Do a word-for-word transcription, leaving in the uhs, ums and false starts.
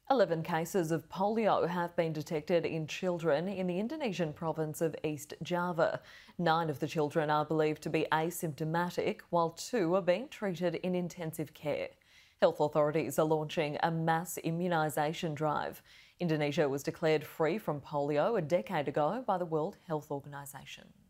eleven cases of polio have been detected in children in the Indonesian province of East Java. Nine of the children are believed to be asymptomatic, while two are being treated in intensive care. Health authorities are launching a mass immunisation drive. Indonesia was declared free from polio a decade ago by the World Health Organization.